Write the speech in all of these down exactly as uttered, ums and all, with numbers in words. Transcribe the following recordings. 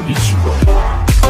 Ichigo.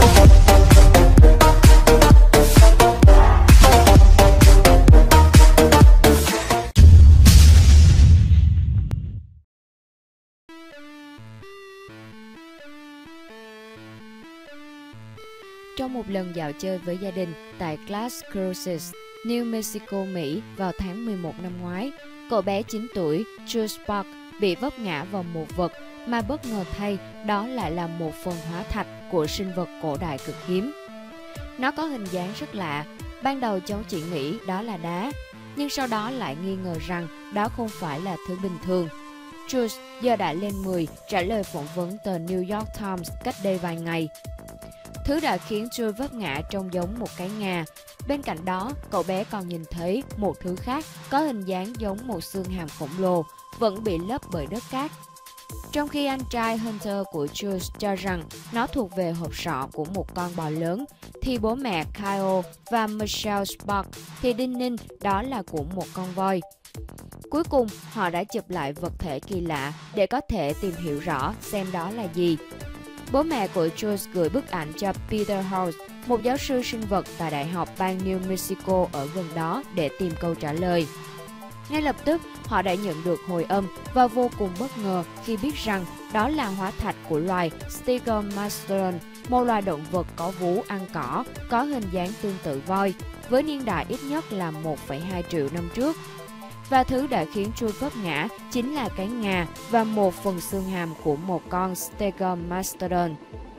Trong một lần dạo chơi với gia đình tại Las Cruces, New Mexico, Mỹ vào tháng mười một năm ngoái, cậu bé chín tuổi Jules Park bị vấp ngã vào một vật mà bất ngờ thay đó lại là một phần hóa thạch của sinh vật cổ đại cực hiếm. Nó có hình dáng rất lạ, ban đầu cháu chỉ nghĩ đó là đá, nhưng sau đó lại nghi ngờ rằng đó không phải là thứ bình thường. Jules giờ đã lên mười trả lời phỏng vấn tờ New York Times cách đây vài ngày. Thứ đã khiến Jules vấp ngã trông giống một cái ngà. Bên cạnh đó, cậu bé còn nhìn thấy một thứ khác có hình dáng giống một xương hàm khổng lồ, vẫn bị lấp bởi đất cát. Trong khi anh trai Hunter của Jules cho rằng nó thuộc về hộp sọ của một con bò lớn, thì bố mẹ Kyle và Michelle Spark thì đinh ninh đó là của một con voi. Cuối cùng, họ đã chụp lại vật thể kỳ lạ để có thể tìm hiểu rõ xem đó là gì. Bố mẹ của Jules gửi bức ảnh cho Peter House, một giáo sư sinh vật tại Đại học bang New Mexico ở gần đó để tìm câu trả lời. Ngay lập tức, họ đã nhận được hồi âm và vô cùng bất ngờ khi biết rằng đó là hóa thạch của loài Stygomastodon, một loài động vật có vú ăn cỏ, có hình dáng tương tự voi, với niên đại ít nhất là một phẩy hai triệu năm trước. Và thứ đã khiến Jules vấp ngã chính là cái ngà và một phần xương hàm của một con Stygomastodon.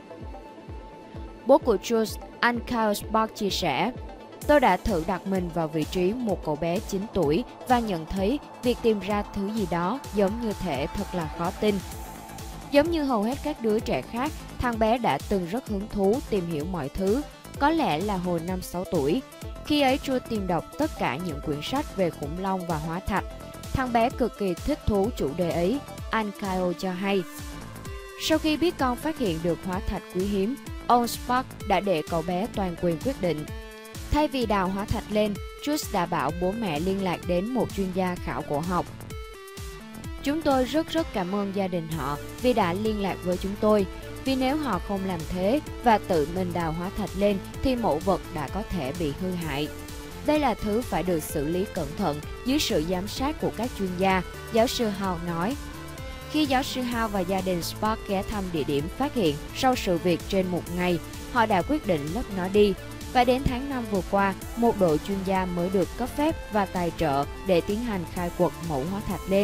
Bố của Jules, anh Kyle Spark chia sẻ: "Tôi đã thử đặt mình vào vị trí một cậu bé chín tuổi và nhận thấy việc tìm ra thứ gì đó giống như thể thật là khó tin. Giống như hầu hết các đứa trẻ khác, thằng bé đã từng rất hứng thú tìm hiểu mọi thứ, có lẽ là hồi năm sáu tuổi. Khi ấy Jules tìm đọc tất cả những quyển sách về khủng long và hóa thạch. Thằng bé cực kỳ thích thú chủ đề ấy", anh Kyle cho hay. Sau khi biết con phát hiện được hóa thạch quý hiếm, ông Spark đã để cậu bé toàn quyền quyết định. Thay vì đào hóa thạch lên, Jules đã bảo bố mẹ liên lạc đến một chuyên gia khảo cổ học. "Chúng tôi rất rất cảm ơn gia đình họ vì đã liên lạc với chúng tôi, vì nếu họ không làm thế và tự mình đào hóa thạch lên thì mẫu vật đã có thể bị hư hại. Đây là thứ phải được xử lý cẩn thận dưới sự giám sát của các chuyên gia", giáo sư Howe nói. Khi giáo sư Howe và gia đình Spark ghé thăm địa điểm phát hiện sau sự việc trên một ngày, họ đã quyết định lấp nó đi. Và đến tháng năm vừa qua, một đội chuyên gia mới được cấp phép và tài trợ để tiến hành khai quật mẫu hóa thạch lên.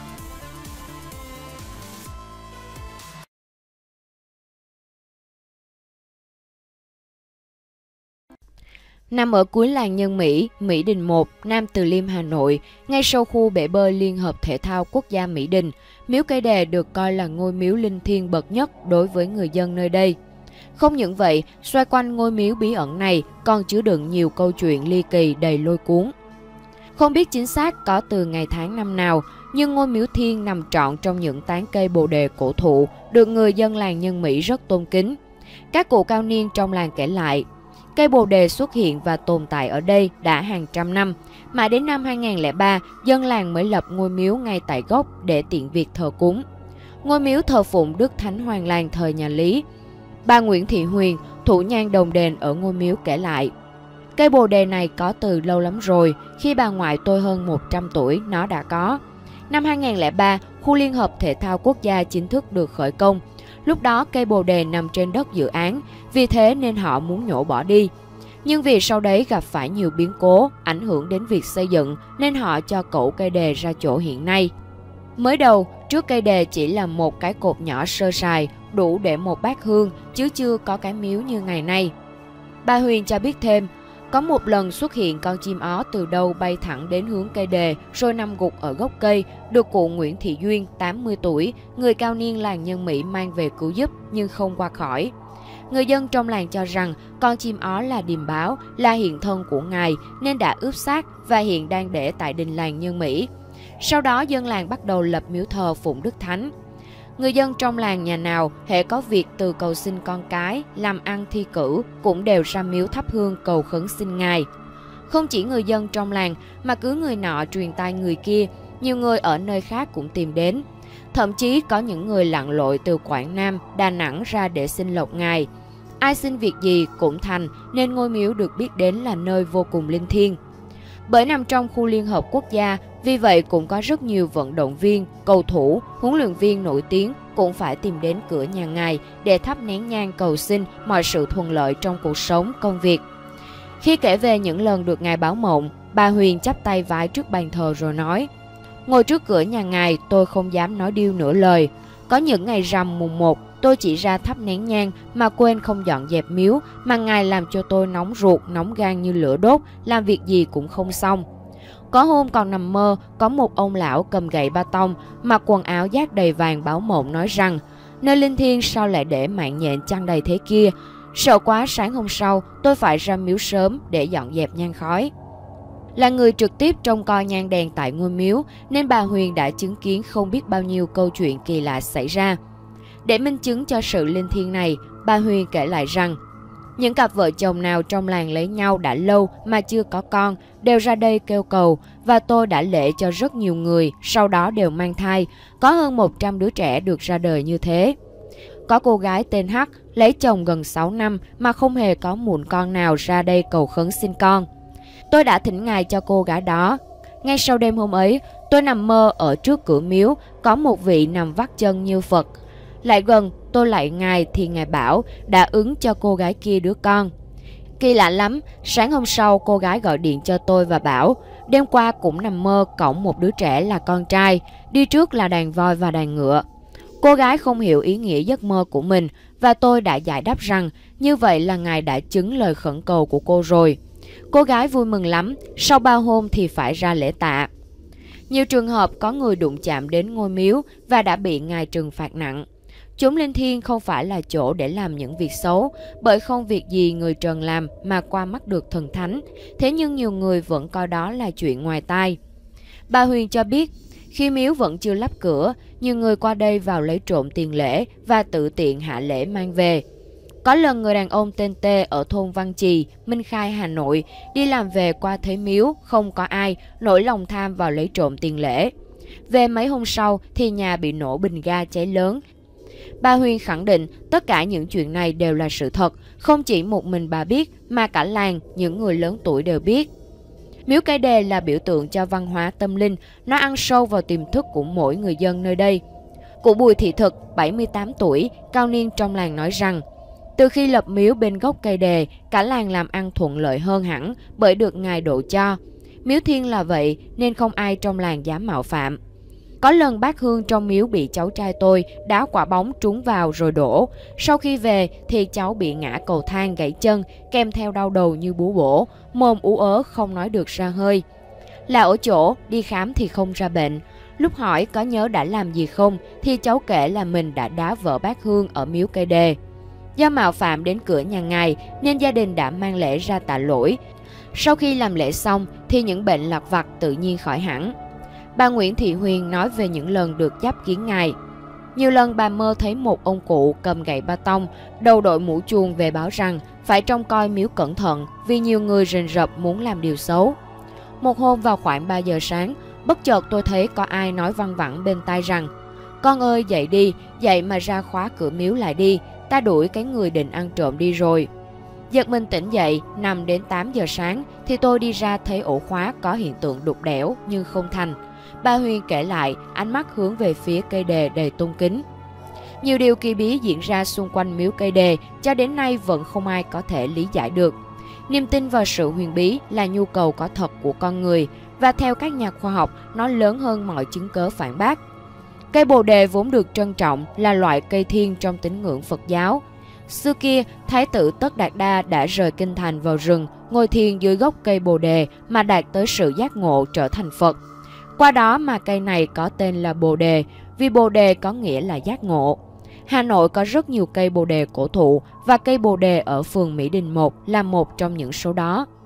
Nằm ở cuối làng Nhân Mỹ, Mỹ Đình một, Nam Từ Liêm, Hà Nội, ngay sau khu bể bơi Liên hợp Thể thao Quốc gia Mỹ Đình, miếu Cây Đề được coi là ngôi miếu linh thiêng bậc nhất đối với người dân nơi đây. Không những vậy, xoay quanh ngôi miếu bí ẩn này còn chứa đựng nhiều câu chuyện ly kỳ đầy lôi cuốn. Không biết chính xác có từ ngày tháng năm nào, nhưng ngôi miếu thiêng nằm trọn trong những tán cây bồ đề cổ thụ được người dân làng Nhân Mỹ rất tôn kính. Các cụ cao niên trong làng kể lại, cây bồ đề xuất hiện và tồn tại ở đây đã hàng trăm năm, mà đến năm hai nghìn không trăm lẻ ba, dân làng mới lập ngôi miếu ngay tại gốc để tiện việc thờ cúng. Ngôi miếu thờ phụng Đức Thánh Hoàng làng thời nhà Lý. Bà Nguyễn Thị Huyền, thủ nhang đồng đền ở ngôi miếu kể lại, cây bồ đề này có từ lâu lắm rồi, khi bà ngoại tôi hơn một trăm tuổi nó đã có. Năm hai nghìn không trăm lẻ ba, khu Liên hợp Thể thao Quốc gia chính thức được khởi công. Lúc đó cây bồ đề nằm trên đất dự án, vì thế nên họ muốn nhổ bỏ đi. Nhưng vì sau đấy gặp phải nhiều biến cố, ảnh hưởng đến việc xây dựng, nên họ cho cẩu cây đề ra chỗ hiện nay. Mới đầu, trước cây đề chỉ là một cái cột nhỏ sơ sài, đủ để một bát hương, chứ chưa có cái miếu như ngày nay. Bà Huyền cho biết thêm, có một lần xuất hiện con chim ó từ đâu bay thẳng đến hướng cây đề, rồi nằm gục ở gốc cây, được cụ Nguyễn Thị Duyên, tám mươi tuổi, người cao niên làng Nhân Mỹ mang về cứu giúp nhưng không qua khỏi. Người dân trong làng cho rằng con chim ó là điềm báo, là hiện thân của ngài nên đã ướp xác và hiện đang để tại đình làng Nhân Mỹ. Sau đó dân làng bắt đầu lập miếu thờ phụng Đức Thánh. Người dân trong làng nhà nào hễ có việc từ cầu xin con cái, làm ăn thi cử cũng đều ra miếu thắp hương cầu khấn xin ngài. Không chỉ người dân trong làng mà cứ người nọ truyền tai người kia, nhiều người ở nơi khác cũng tìm đến. Thậm chí có những người lặn lội từ Quảng Nam, Đà Nẵng ra để xin lộc ngài. Ai xin việc gì cũng thành, nên ngôi miếu được biết đến là nơi vô cùng linh thiêng. Bởi nằm trong khu liên hợp quốc gia, vì vậy cũng có rất nhiều vận động viên, cầu thủ, huấn luyện viên nổi tiếng cũng phải tìm đến cửa nhà ngài để thắp nén nhang cầu xin mọi sự thuận lợi trong cuộc sống, công việc. Khi kể về những lần được ngài báo mộng, bà Huyền chắp tay vái trước bàn thờ rồi nói: ngồi trước cửa nhà ngài, tôi không dám nói điêu nửa lời. Có những ngày rằm mùng một, tôi chỉ ra thắp nén nhang mà quên không dọn dẹp miếu, mà ngài làm cho tôi nóng ruột, nóng gan như lửa đốt, làm việc gì cũng không xong. Có hôm còn nằm mơ, có một ông lão cầm gậy ba tông, mặc quần áo dát đầy vàng báo mộng nói rằng: nơi linh thiêng sao lại để mạng nhện chăn đầy thế kia. Sợ quá, sáng hôm sau tôi phải ra miếu sớm để dọn dẹp nhang khói. Là người trực tiếp trông coi nhang đèn tại ngôi miếu, nên bà Huyền đã chứng kiến không biết bao nhiêu câu chuyện kỳ lạ xảy ra. Để minh chứng cho sự linh thiêng này, bà Huyền kể lại rằng những cặp vợ chồng nào trong làng lấy nhau đã lâu mà chưa có con đều ra đây kêu cầu, và tôi đã lễ cho rất nhiều người, sau đó đều mang thai, có hơn một trăm đứa trẻ được ra đời như thế. Có cô gái tên H lấy chồng gần sáu năm mà không hề có mụn con nào ra đây cầu khấn xin con. Tôi đã thỉnh ngài cho cô gái đó. Ngay sau đêm hôm ấy, tôi nằm mơ ở trước cửa miếu, có một vị nằm vắt chân như Phật. Lại gần, tôi lạy ngài thì ngài bảo đã ứng cho cô gái kia đứa con. Kỳ lạ lắm, sáng hôm sau cô gái gọi điện cho tôi và bảo đêm qua cũng nằm mơ cõng một đứa trẻ là con trai, đi trước là đàn voi và đàn ngựa. Cô gái không hiểu ý nghĩa giấc mơ của mình, và tôi đã giải đáp rằng như vậy là ngài đã chứng lời khẩn cầu của cô rồi. Cô gái vui mừng lắm, sau bao hôm thì phải ra lễ tạ. Nhiều trường hợp có người đụng chạm đến ngôi miếu và đã bị ngài trừng phạt nặng. Chốn linh thiêng không phải là chỗ để làm những việc xấu, bởi không việc gì người trần làm mà qua mắt được thần thánh. Thế nhưng nhiều người vẫn coi đó là chuyện ngoài tai. Bà Huyền cho biết, khi miếu vẫn chưa lắp cửa, nhiều người qua đây vào lấy trộm tiền lễ và tự tiện hạ lễ mang về. Có lần người đàn ông tên T ở thôn Văn Trì, Minh Khai, Hà Nội đi làm về qua thấy miếu, không có ai, nổi lòng tham vào lấy trộm tiền lễ. Về mấy hôm sau thì nhà bị nổ bình ga cháy lớn. Bà Huyền khẳng định tất cả những chuyện này đều là sự thật, không chỉ một mình bà biết mà cả làng, những người lớn tuổi đều biết. Miếu Cây Đề là biểu tượng cho văn hóa tâm linh, nó ăn sâu vào tiềm thức của mỗi người dân nơi đây. Cụ Bùi Thị Thực, bảy mươi tám tuổi, cao niên trong làng nói rằng, từ khi lập miếu bên gốc cây đề, cả làng làm ăn thuận lợi hơn hẳn bởi được ngài độ cho. Miếu thiêng là vậy nên không ai trong làng dám mạo phạm. Có lần bát hương trong miếu bị cháu trai tôi đá quả bóng trúng vào rồi đổ. Sau khi về thì cháu bị ngã cầu thang gãy chân, kèm theo đau đầu như bú bổ, mồm ú ớ không nói được ra hơi. Là ở chỗ, đi khám thì không ra bệnh. Lúc hỏi có nhớ đã làm gì không thì cháu kể là mình đã đá vỡ bát hương ở miếu Cây Đề. Do mạo phạm đến cửa nhà ngài nên gia đình đã mang lễ ra tạ lỗi. Sau khi làm lễ xong thì những bệnh lặt vặt tự nhiên khỏi hẳn. Bà Nguyễn Thị Huyền nói về những lần được giáp kiến ngài. Nhiều lần bà mơ thấy một ông cụ cầm gậy ba tông, đầu đội mũ chuông về báo rằng phải trông coi miếu cẩn thận vì nhiều người rình rập muốn làm điều xấu. Một hôm vào khoảng ba giờ sáng, bất chợt tôi thấy có ai nói văng vẳng bên tai rằng: "Con ơi dậy đi, dậy mà ra khóa cửa miếu lại đi, ta đuổi cái người định ăn trộm đi rồi." Giật mình tỉnh dậy, nằm đến tám giờ sáng thì tôi đi ra thấy ổ khóa có hiện tượng đục đẽo nhưng không thành. Bà Huyền kể lại, ánh mắt hướng về phía cây đề đầy tôn kính. Nhiều điều kỳ bí diễn ra xung quanh miếu Cây Đề, cho đến nay vẫn không ai có thể lý giải được. Niềm tin vào sự huyền bí là nhu cầu có thật của con người, và theo các nhà khoa học, nó lớn hơn mọi chứng cớ phản bác. Cây bồ đề vốn được trân trọng là loại cây thiên trong tín ngưỡng Phật giáo. Xưa kia, Thái tử Tất Đạt Đa đã rời kinh thành vào rừng, ngồi thiền dưới gốc cây bồ đề mà đạt tới sự giác ngộ trở thành Phật. Qua đó mà cây này có tên là bồ đề, vì bồ đề có nghĩa là giác ngộ. Hà Nội có rất nhiều cây bồ đề cổ thụ, và cây bồ đề ở phường Mỹ Đình một là một trong những số đó.